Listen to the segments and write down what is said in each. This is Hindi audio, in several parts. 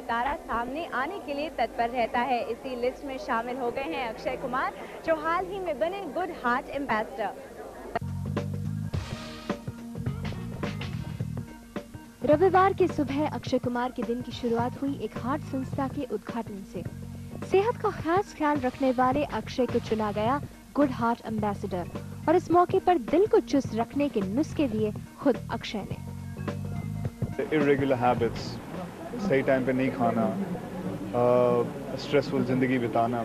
सितारा सामने आने के लिए तत्पर रहता है। इसी लिस्ट में शामिल हो गए हैं अक्षय कुमार, जो हाल ही में बने गुड हार्ट एम्बेसडर। रविवार की सुबह अक्षय कुमार के दिन की शुरुआत हुई एक हार्ट संस्था के उद्घाटन से। सेहत का खास ख्याल रखने वाले अक्षय को चुना गया गुड हार्ट एम्बेसडर और इस मौके पर दिल को चुस्त रखने के नुस्खे दिए खुद अक्षय ने। इर्रेगुलर हैबिट्स, सही टाइम पे नहीं खाना, स्ट्रेसफुल ज़िंदगी बिताना,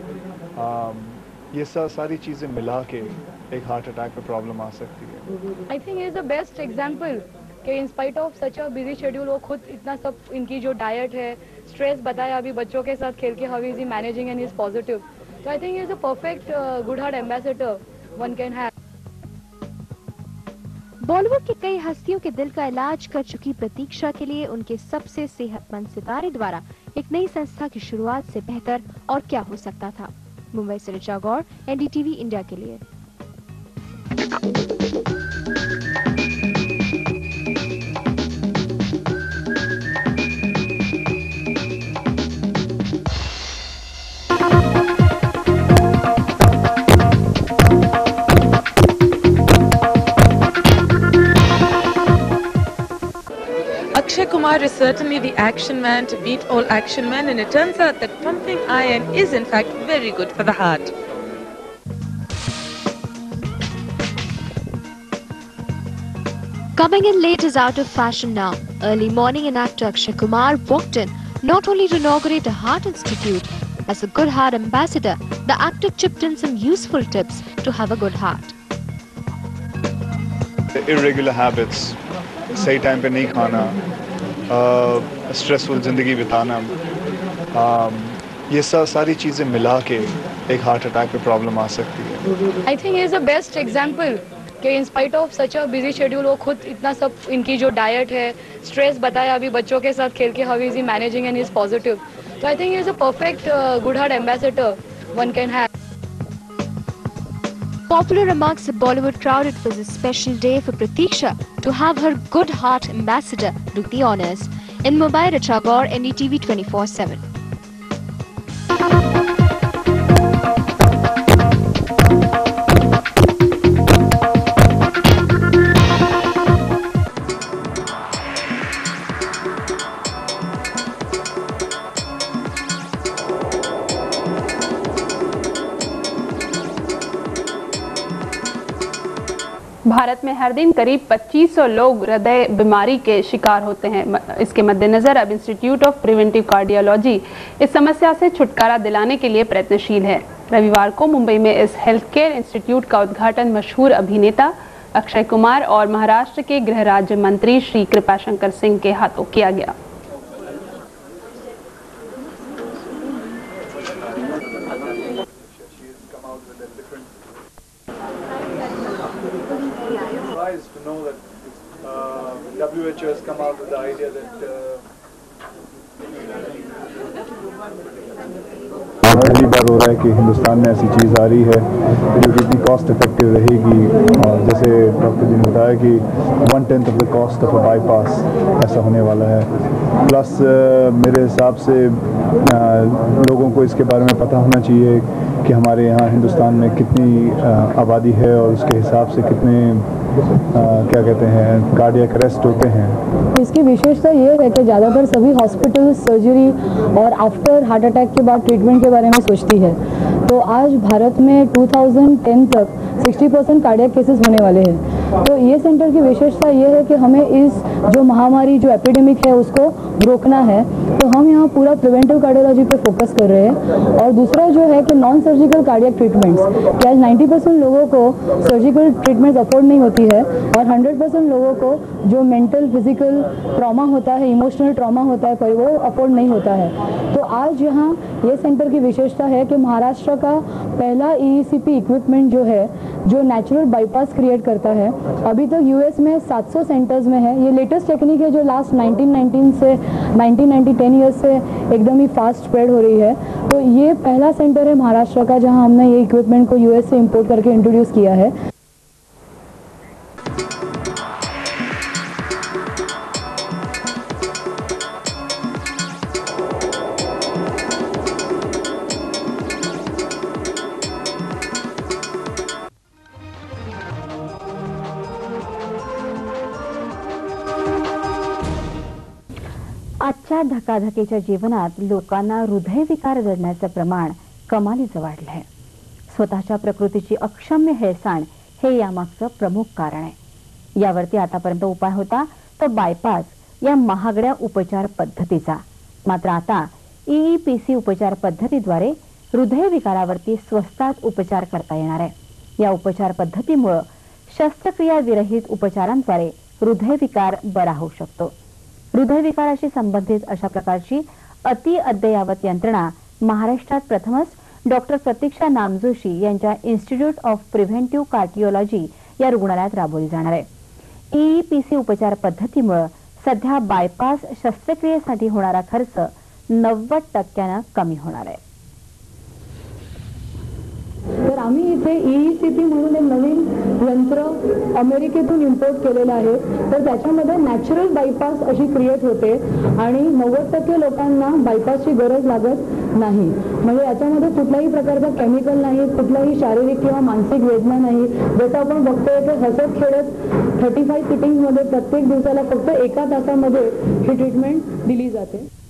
ये सारी चीज़ें मिला के एक हार्ट अटैक में प्रॉब्लम आ सकती है। I think is the best example कि in spite of such a busy schedule वो खुद इतना सब, इनकी जो डाइट है, स्ट्रेस बताया अभी बच्चों के साथ खेल के, how is he managing and is positive. So I think he is a perfect good heart ambassador one can have. Bollywood की कई हस्तियों के दिल का इलाज कर चुकी प्रतीक्षा के लिए उनके सबसे सेहतमंद सितारे द्वारा एक नई संस्था की शुरुआत से बेहतर और क्या हो सकता था। मुंबई से ऋचा गौड़, NDTV इंडिया के लिए। Akshay Kumar is certainly the action man to beat all action men, and it turns out that pumping iron is in fact very good for the heart. Coming in late is out of fashion now. Early morning and actor Akshay Kumar walked in not only to inaugurate a heart institute. As a good heart ambassador, the actor chipped in some useful tips to have a good heart. Irregular habits, सही टाइम पे नहीं खाना, स्ट्रेसफुल ज़िंदगी बिताना, ये सारी चीज़ें मिला के एक हार्ट अटैक में प्रॉब्लम आ सकती है। I think is the best example कि in spite of such a busy schedule वो खुद इतना सब, इनकी जो डाइट है, स्ट्रेस बताया अभी बच्चों के साथ खेल के, how is he managing and is positive. So I think he is a perfect good heart ambassador one can have. Popular amongst the Bollywood crowd, it was a special day for Pratiksha to have her good heart ambassador do the honors. In Mumbai, Richa Gaur, NDTV 24/7. Bharat में हर दिन करीब 2500 लोग हृदय बीमारी के शिकार होते हैं। इसके मद्देनजर अब इंस्टीट्यूट ऑफ प्रिवेंटिव कार्डियोलॉजी इस समस्या से छुटकारा दिलाने के लिए प्रयत्नशील है। रविवार को मुंबई में इस हेल्थ केयर इंस्टीट्यूट का उद्घाटन मशहूर अभिनेता अक्षय कुमार और महाराष्ट्र के गृह राज्य मंत्री श्री कृपाशंकर सिंह के हाथों किया गया। To know that WHO has come out with the idea that पहली बार हो रहा है कि हिंदुस्तान में ऐसी चीज़ आ रही है जो कि इतनी कॉस्ट इफेक्टिव रहेगी, और जैसे डॉक्टर जी ने बताया कि 1/10 of the cost of a bypass ऐसा होने वाला है। प्लस मेरे हिसाब से लोगों को इसके बारे में पता होना चाहिए कि हमारे यहाँ हिंदुस्तान में कितनी आबादी है और उसके हिसाब से कितने क्या कहते हैं कार्डियक अरेस्ट होते हैं। इसकी विशेषता ये है कि ज़्यादातर सभी हॉस्पिटल सर्जरी और आफ्टर हार्ट अटैक के बाद ट्रीटमेंट के बारे में सोचती है। तो आज भारत में 2010 तक 60% कार्डियक केसेस होने वाले हैं। तो ये सेंटर की विशेषता ये है कि हमें इस जो महामारी, जो एपिडेमिक है, उसको रोकना है। तो हम यहाँ पूरा प्रिवेंटिव कार्डियोलॉजी पे फोकस कर रहे हैं। और दूसरा जो है कि नॉन सर्जिकल कार्डियक ट्रीटमेंट्स, कि आज 90% लोगों को सर्जिकल ट्रीटमेंट्स अफोर्ड नहीं होती है और 100% लोगों को जो मेंटल फिजिकल ट्रॉमा होता है, इमोशनल ट्रॉमा होता है, वो अफोर्ड नहीं होता है। तो आज यहाँ ये सेंटर की विशेषता है कि महाराष्ट्र का पहला EECP इक्विपमेंट जो है, जो नेचुरल बाईपास क्रिएट करता है, अभी तक US में 700 सेंटर्स में है। ये लेटेस्ट टेक्निक है जो लास्ट 10 ईयर्स से एकदम ही फास्ट स्प्रेड हो रही है। तो ये पहला सेंटर है महाराष्ट्र का जहां हमने ये इक्विपमेंट को US से इंपोर्ट करके इंट्रोड्यूस किया है। आजच्या धकाधकीच्या जीवनात लोकांना हृदयविकार जडण्याचं प्रमाण कमालीचं वाढलंय. स्वतःच्या प्रकृतीची अक्षम्य हेळसांड हे यामागचं प्रमुख कारण आहे. यावरती आतापर्यंत उपाय होता तो बायपास या महागड्या उपचार पद्धतीचा. मात्र आता EEPC उपचार पद्धतीद्वारे हृदयविकारावरती स्वस्तात उपचार करता येणार आहे. या उपचार पद्धतीमुळे शस्त्रक्रिया विरहित उपचारांद्वारे हृदयविकार बरा होऊ शकतो. हृदयविकाराशी संबंधित अशा प्रकारची अति अद्ययावत यंत्रणा महाराष्ट्रात प्रथमच डॉक्टर प्रतीक्षा नामजोशी यांच्या इन्स्टिट्यूट ऑफ प्रिव्हेंटिव्ह कार्डिओलॉजी या रुग्णालयात राबवली जाणार आहे. EEPC उपचार पद्धतीमुळे सध्या बायपास शस्त्रक्रियेसाठी होणारा खर्च 90% कमी होणार आहे. तर आम्ही इथे EECP म्हणून एक नवीन यंत्र अमेरिकेतून इम्पोर्ट केलेलं आहे. तर त्याच्यामध्ये नॅचरल बायपास अशी क्रिएट होते आणि 90% लोकांना बायपासची गरज लागत नाही. म्हणजे याच्यामध्ये कुठल्याही प्रकारचा केमिकल नाही, कुठलाही शारीरिक किंवा मानसिक वेदना नाही. जसं आपण बघतोय की हसत खेळत 35 सिटिंग्समध्ये प्रत्येक दिवसाला फक्त 1 तासामध्ये ही ट्रीटमेंट दिली जाते.